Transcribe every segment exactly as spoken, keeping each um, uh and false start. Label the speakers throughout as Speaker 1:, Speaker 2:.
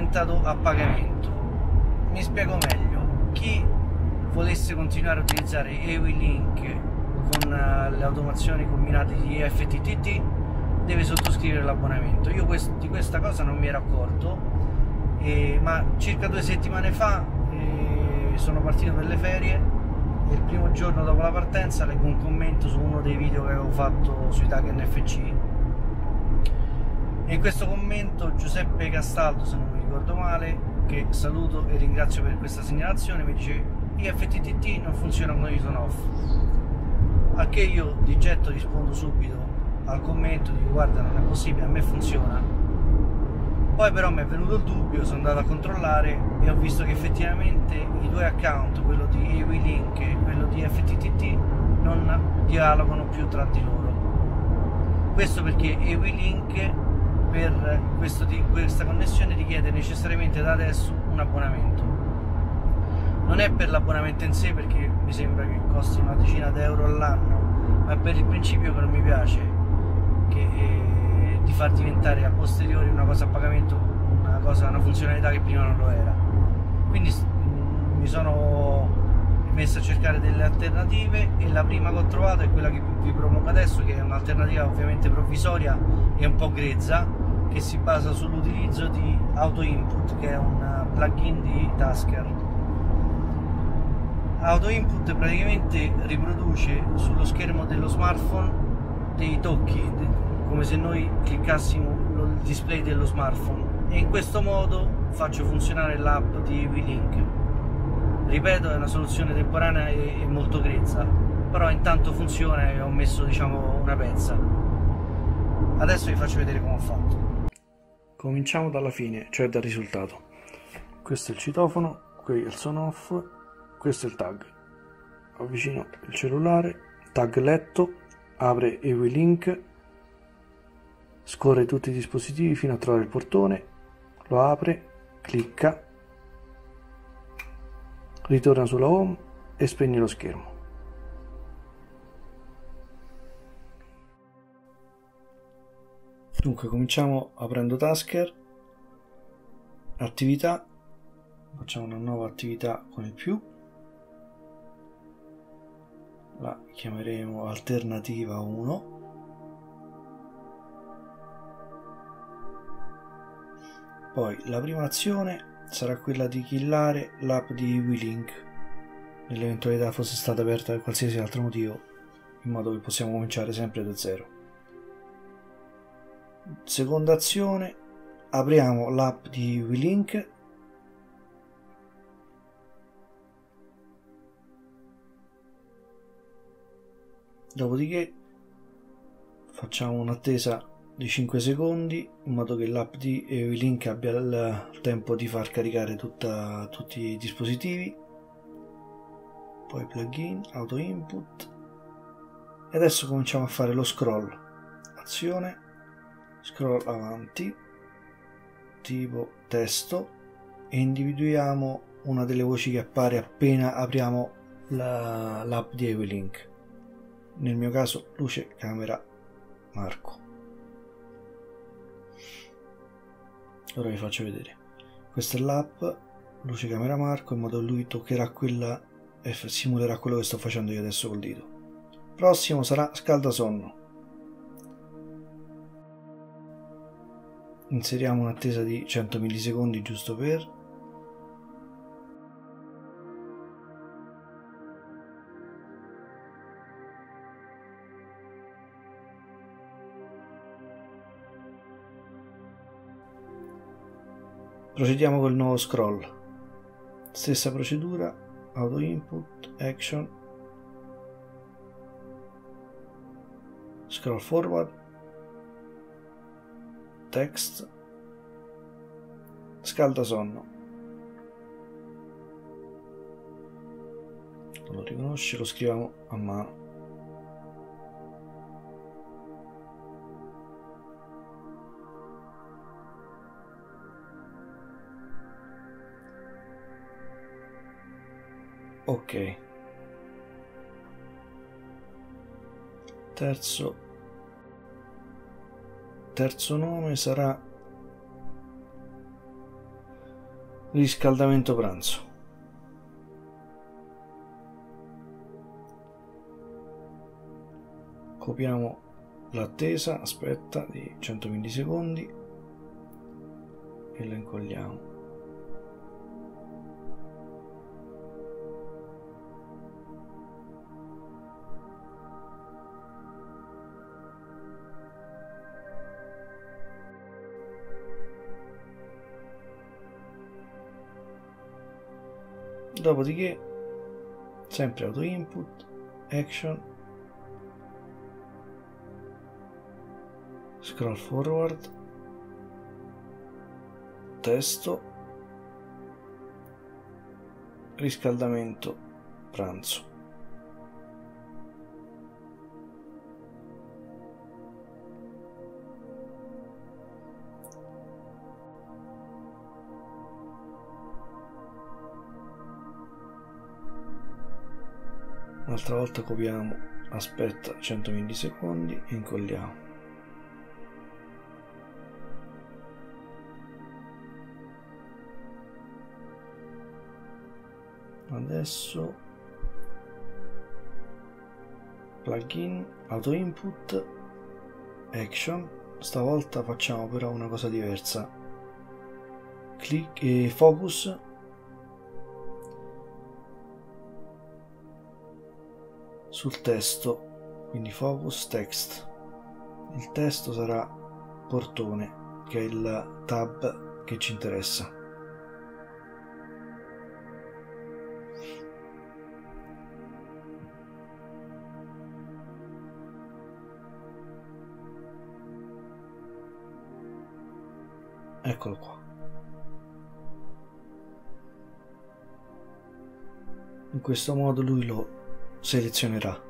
Speaker 1: diventato a pagamento. Mi spiego meglio: chi volesse continuare a utilizzare EWI-Link con uh, le automazioni combinate di F T T T deve sottoscrivere l'abbonamento. Io quest di questa cosa non mi ero accorto, eh, ma circa due settimane fa eh, sono partito per le ferie e il primo giorno dopo la partenza leggo un commento su uno dei video che avevo fatto sui tag N F C, e in questo commento Giuseppe Castaldo, se non mi ricordo male, che saluto e ringrazio per questa segnalazione, mi dice: i F T T T non funziona con i turn off. A che io di getto rispondo subito al commento, dico: guarda, non è possibile, a me funziona. Poi però mi è venuto il dubbio, sono andato a controllare e ho visto che effettivamente i due account, quello di EWI-Link e quello di F T T T, non dialogano più tra di loro. Questo perché EWI-Link per questo di, questa connessione richiede necessariamente da adesso un abbonamento. Non è per l'abbonamento in sé, perché mi sembra che costi una decina d'euro all'anno, ma per il principio che non mi piace che, eh, di far diventare a posteriori una cosa a pagamento, una, cosa, una funzionalità che prima non lo era. Quindi mh, mi sono messo a cercare delle alternative e la prima che ho trovato è quella che vi propongo adesso, che è un'alternativa ovviamente provvisoria e un po' grezza, che si basa sull'utilizzo di Auto Input, che è un plugin di Tasker. Auto Input praticamente riproduce sullo schermo dello smartphone dei tocchi, come se noi cliccassimo il display dello smartphone, e in questo modo faccio funzionare l'app di EWI-Link. Ripeto, è una soluzione temporanea e molto grezza, però intanto funziona e ho messo, diciamo, una pezza. Adesso vi faccio vedere come ho fatto. Cominciamo dalla fine, cioè dal risultato. Questo è il citofono, qui è il son off, questo è il tag. Avvicino il cellulare, tag letto, apre EWI-Link, scorre tutti i dispositivi fino a trovare il portone, lo apre, clicca, ritorna sulla home e spegne lo schermo. Dunque cominciamo aprendo Tasker, attività, facciamo una nuova attività con il più, la chiameremo alternativa uno, poi la prima azione sarà quella di killare l'app di EWI-Link nell'eventualità fosse stata aperta per qualsiasi altro motivo, in modo che possiamo cominciare sempre da zero. Seconda azione, apriamo l'app di EWI-Link, dopodiché facciamo un'attesa di cinque secondi in modo che l'app di EWI-Link abbia il tempo di far caricare tutta, tutti i dispositivi, poi plugin, auto input, e adesso cominciamo a fare lo scroll. Azione, scroll avanti, tipo testo, e individuiamo una delle voci che appare appena apriamo l'app la, di EWI-Link. Nel mio caso luce camera Marco. Ora vi faccio vedere. Questa è l'app luce camera Marco, in modo che lui toccherà quella e simulerà quello che sto facendo io adesso col dito. Prossimo sarà scaldasonno. Inseriamo un'attesa di cento millisecondi giusto per. Procediamo col nuovo scroll. Stessa procedura, auto input, action, scroll forward, text, scaldasonno. Non lo riconosce, lo scriviamo a mano. Ok. Terzo terzo nome sarà riscaldamento pranzo. Copiamo l'attesa, aspetta, di cento millisecondi e lo incolliamo. Dopodiché, sempre auto input, action, scroll forward, testo, riscaldamento pranzo. Un'altra volta copiamo, aspetta cento millisecondi e incolliamo. Adesso plugin, auto input, action. Stavolta facciamo però una cosa diversa. Click e focus. Sul testo, quindi focus text. Il testo sarà portone, che è il tab che ci interessa. Eccolo qua. In questo modo lui lo selezionerà.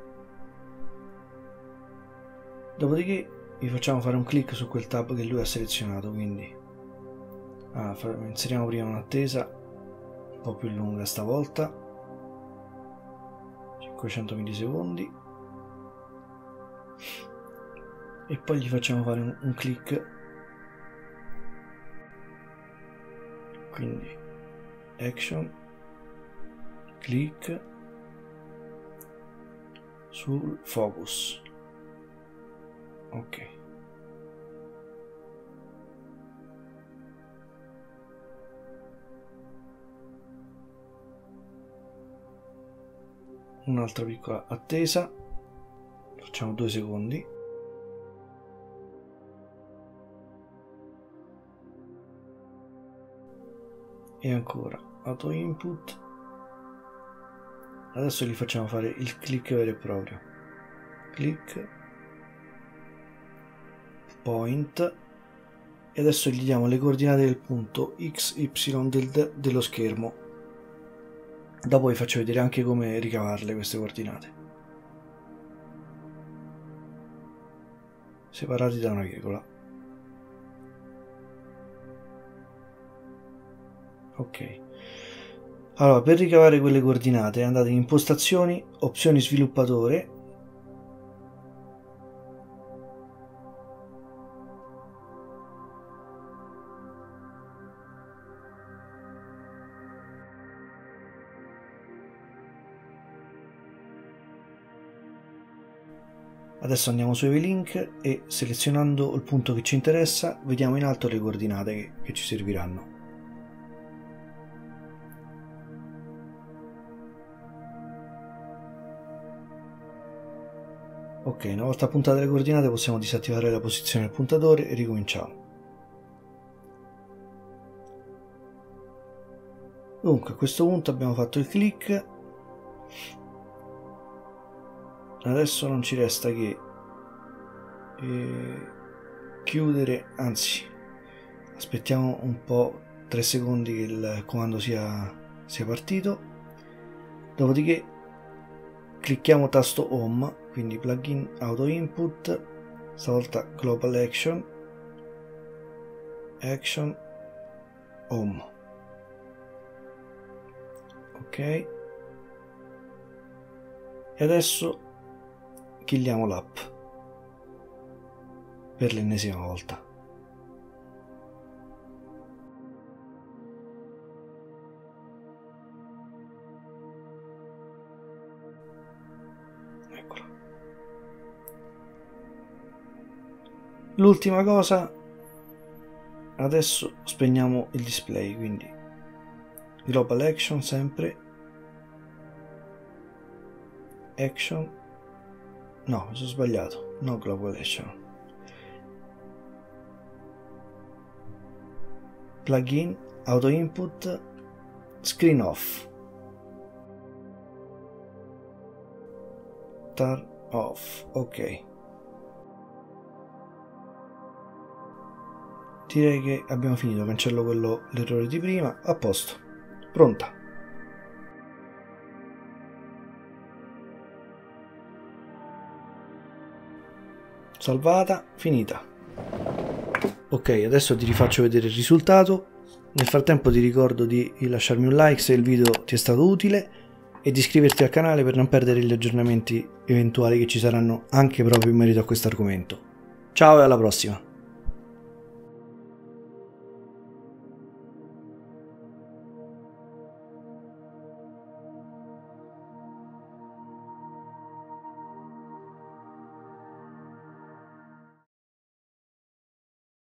Speaker 1: Dopodiché vi facciamo fare un clic su quel tab che lui ha selezionato, quindi ah, inseriamo prima un'attesa un po' più lunga stavolta, cinquecento millisecondi, e poi gli facciamo fare un, un clic, quindi action, click sul focus. Ok, un'altra piccola attesa, facciamo due secondi, e ancora auto input. Adesso gli facciamo fare il click vero e proprio, click point, e adesso gli diamo le coordinate del punto x y del, dello schermo. Dopo vi faccio vedere anche come ricavarle queste coordinate, separati da una virgola. Ok, allora per ricavare quelle coordinate andate in impostazioni, opzioni sviluppatore, adesso andiamo su Heavy Link e selezionando il punto che ci interessa vediamo in alto le coordinate che, che ci serviranno. Ok, una volta puntate le coordinate possiamo disattivare la posizione del puntatore e ricominciamo. Dunque a questo punto abbiamo fatto il click, adesso non ci resta che eh, chiudere, anzi aspettiamo un po', tre secondi che il comando sia, sia partito, dopodiché clicchiamo tasto home, quindi plugin auto input, stavolta global action, action home. Ok, e adesso killiamo l'app per l'ennesima volta. L'ultima cosa, adesso spegniamo il display, quindi global action sempre, action, no, mi sono sbagliato, no global action, plugin, auto input, screen off, turn off, ok. Direi che abbiamo finito, cancello quello, l'errore di prima, a posto, pronta. Salvata, finita. Ok, adesso ti rifaccio vedere il risultato. Nel frattempo ti ricordo di lasciarmi un like se il video ti è stato utile e di iscriverti al canale per non perdere gli aggiornamenti eventuali che ci saranno anche proprio in merito a questo argomento. Ciao e alla prossima!